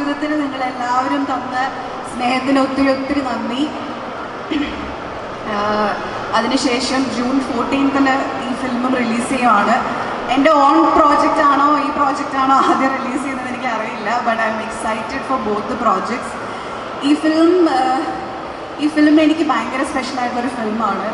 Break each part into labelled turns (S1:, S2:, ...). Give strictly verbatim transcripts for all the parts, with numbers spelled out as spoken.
S1: ജീവിതത്തിന് നിങ്ങളെല്ലാവരും തന്ന സ്നേഹത്തിന് ഒത്തിരി ഒത്തിരി നന്ദി. അതിനുശേഷം ജൂൺ ഫോർട്ടീൻത്തിന് ഈ ഫിലിമും റിലീസ് ചെയ്യുവാണ്. എൻ്റെ ഓൺ പ്രോജക്റ്റ് ആണോ ഈ പ്രോജക്റ്റ് ആണോ ആദ്യം റിലീസ് ചെയ്യുന്നത് എനിക്ക് അറിയില്ല. But I am excited for both the projects. ഈ ഫിലിം ഈ ഫിലിം എനിക്ക് ഭയങ്കര സ്പെഷ്യലായിട്ടുള്ളൊരു ഫിലിമാണ്.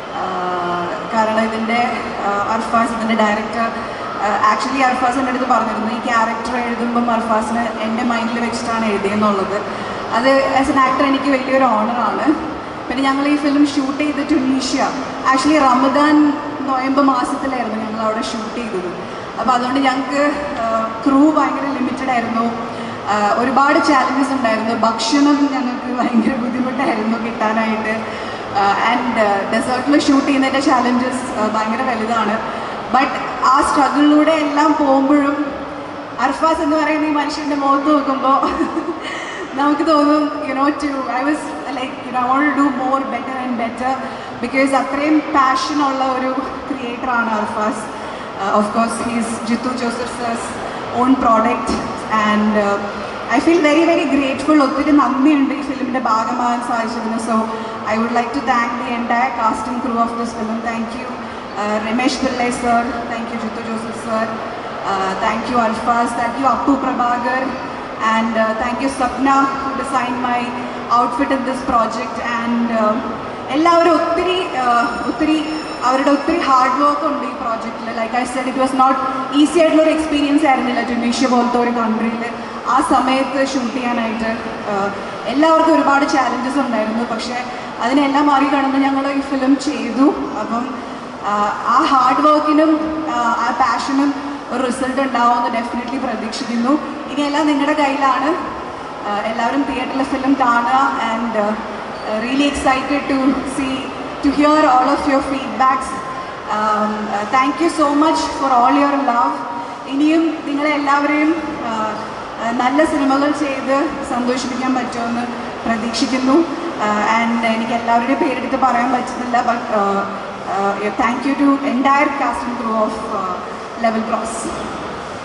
S1: കാരണം ഇതിൻ്റെ അർഫാസ് ഇതിൻ്റെ ഡയറക്ടർ ആക്ച്വലി അർഫാസ് എൻ്റെ അടുത്ത് പറഞ്ഞിരുന്നു ഈ ക്യാരക്ടർ എഴുതുമ്പം അർഫാസിന് എൻ്റെ മൈൻഡിൽ വെച്ചിട്ടാണ് എഴുതിയെന്നുള്ളത്. അത് ആസ് എൻ ആക്ടർ എനിക്ക് വലിയൊരു ഓണറാണ്. പിന്നെ ഞങ്ങൾ ഈ ഫിലിം ഷൂട്ട് ചെയ്ത് ട്യൂണീഷ്യ ആക്ച്വലി റമദാൻ നവംബർ മാസത്തിലായിരുന്നു ഞങ്ങൾ അവിടെ ഷൂട്ട് ചെയ്തത്. അപ്പോൾ അതുകൊണ്ട് ഞങ്ങൾക്ക് ക്രൂ ഭയങ്കര ലിമിറ്റഡ് ആയിരുന്നു. ഒരുപാട് ചാലഞ്ചസ് ഉണ്ടായിരുന്നു. ഭക്ഷണം ഞങ്ങൾക്ക് ഭയങ്കര ബുദ്ധിമുട്ടായിരുന്നു കിട്ടാനായിട്ട്. ആൻഡ് ഡെസേർട്ടിൽ ഷൂട്ട് ചെയ്യുന്നതിൻ്റെ ചാലഞ്ചസ് ഭയങ്കര വലുതാണ്. ബട്ട് ആ സ്ട്രഗിളിലൂടെ എല്ലാം പോകുമ്പോഴും അർഫാസ് എന്ന് പറയുന്ന ഈ മനുഷ്യൻ്റെ മുഖത്ത് നോക്കുമ്പോൾ നമുക്ക് തോന്നും you know to I was like you know I want to do more better and better because അത്രയും പാഷനുള്ള ഒരു ക്രിയേറ്ററാണ് Arfaz. Of course he's Jeethu Joseph's own product and I feel very very grateful. ഒത്തിരി നന്ദിയുണ്ട് ഈ ഫിലിമിൻ്റെ ഭാഗമാകാൻ സാധിച്ചതിന്. So I would like to thank the entire cast and crew of this film. Thank you Ramesh Pillai sir, thank you Jeethu Joseph sir, thank you Arfaz, thank you Appu Prabhakar, and uh, thank you Sapna who designed my outfit in this project. and എല്ലാവരും ഒത്തിരി ഒത്തിരി അവരുടെ ഒത്തിരി hard work ഉണ്ട് ഈ പ്രോജക്റ്റിൽ. Like I said it was not easy ആയിട്ടുള്ളൊരു experience ആയിരുന്നില്ല ട്യൂണീഷ്യ പോലത്തെ ഒരു കൺട്രിയിൽ ആ സമയത്ത് ഷൂട്ട് ചെയ്യാനായിട്ട്. എല്ലാവർക്കും ഒരുപാട് ചാലഞ്ചസ് ഉണ്ടായിരുന്നു. പക്ഷേ അതിനെല്ലാം മറികടന്ന് ഞങ്ങൾ ഈ ഫിലിം ചെയ്തു. അപ്പം ആ ഹാർഡ് വർക്കിനും ആ പാഷനും ഒരു റിസൾട്ട് ഉണ്ടാവുമെന്ന് ഡെഫിനറ്റ്ലി പ്രതീക്ഷിക്കുന്നു. ഇനിയെല്ലാം നിങ്ങളുടെ കയ്യിലാണ്. എല്ലാവരും തിയേറ്ററിലെ ഫിലിം കാണുക. And really excited to see to hear all of your feedbacks. Thank you so much for all your love. ഇനിയും നിങ്ങളെല്ലാവരെയും നല്ല സിനിമകൾ ചെയ്ത് സന്തോഷിപ്പിക്കാൻ പറ്റുമെന്ന് പ്രതീക്ഷിക്കുന്നു. ആൻഡ് എനിക്ക് എല്ലാവരുടെയും പേരെടുത്ത് പറയാൻ പറ്റുന്നില്ല. But thank you to entire cast and crew of Level Cross.